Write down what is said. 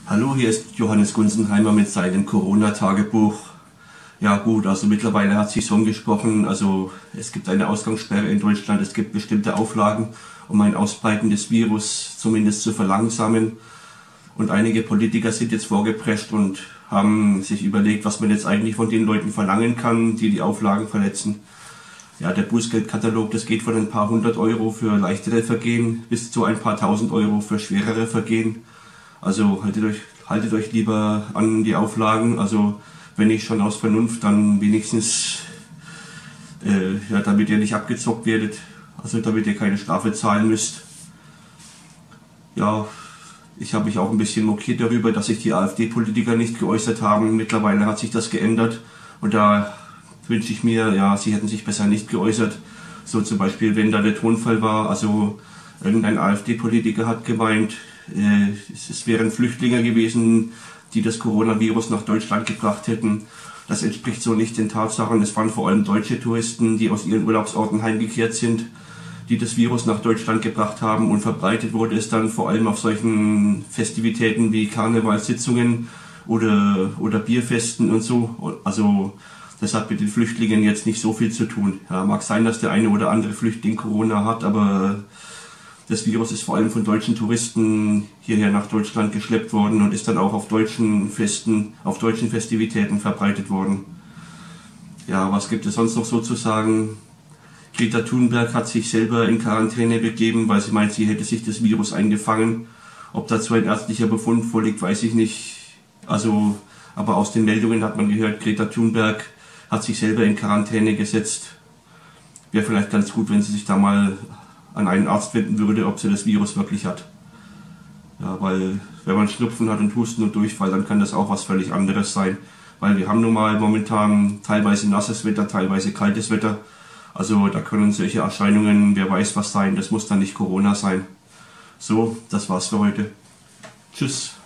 Hallo, hier ist Johannes Gunzenheimer mit seinem Corona-Tagebuch. Ja gut, also mittlerweile hat sich rumgesprochen, also es gibt eine Ausgangssperre in Deutschland, es gibt bestimmte Auflagen, um ein Ausbreiten des Virus zumindest zu verlangsamen. Und einige Politiker sind jetzt vorgeprescht und haben sich überlegt, was man jetzt eigentlich von den Leuten verlangen kann, die die Auflagen verletzen. Ja, der Bußgeldkatalog, das geht von ein paar hundert Euro für leichtere Vergehen bis zu ein paar tausend Euro für schwerere Vergehen. Also haltet euch lieber an die Auflagen, also wenn nicht schon aus Vernunft, dann wenigstens, ja, damit ihr nicht abgezockt werdet, also damit ihr keine Strafe zahlen müsst. Ja, ich habe mich auch ein bisschen mokiert darüber, dass sich die AfD-Politiker nicht geäußert haben. Mittlerweile hat sich das geändert und da wünsche ich mir, ja, sie hätten sich besser nicht geäußert. So zum Beispiel, wenn da der Tonfall war, also irgendein AfD-Politiker hat gemeint, es wären Flüchtlinge gewesen, die das Coronavirus nach Deutschland gebracht hätten. Das entspricht so nicht den Tatsachen. Es waren vor allem deutsche Touristen, die aus ihren Urlaubsorten heimgekehrt sind, die das Virus nach Deutschland gebracht haben, und verbreitet wurde es dann vor allem auf solchen Festivitäten wie Karnevalssitzungen oder Bierfesten und so. Also das hat mit den Flüchtlingen jetzt nicht so viel zu tun. Ja, mag sein, dass der eine oder andere Flüchtling Corona hat, aber das Virus ist vor allem von deutschen Touristen hierher nach Deutschland geschleppt worden und ist dann auch auf deutschen Festen, auf deutschen Festivitäten verbreitet worden. Ja, was gibt es sonst noch so zu sagen? Greta Thunberg hat sich selber in Quarantäne begeben, weil sie meint, sie hätte sich das Virus eingefangen. Ob dazu ein ärztlicher Befund vorliegt, weiß ich nicht. Also, aber aus den Meldungen hat man gehört, Greta Thunberg hat sich selber in Quarantäne gesetzt. Wäre vielleicht ganz gut, wenn sie sich da mal an einen Arzt wenden würde, ob sie das Virus wirklich hat. Ja, weil wenn man Schnupfen hat und Husten und Durchfall, dann kann das auch was völlig anderes sein. Weil wir haben nun mal momentan teilweise nasses Wetter, teilweise kaltes Wetter. Also da können solche Erscheinungen, wer weiß was sein, das muss dann nicht Corona sein. So, das war's für heute. Tschüss.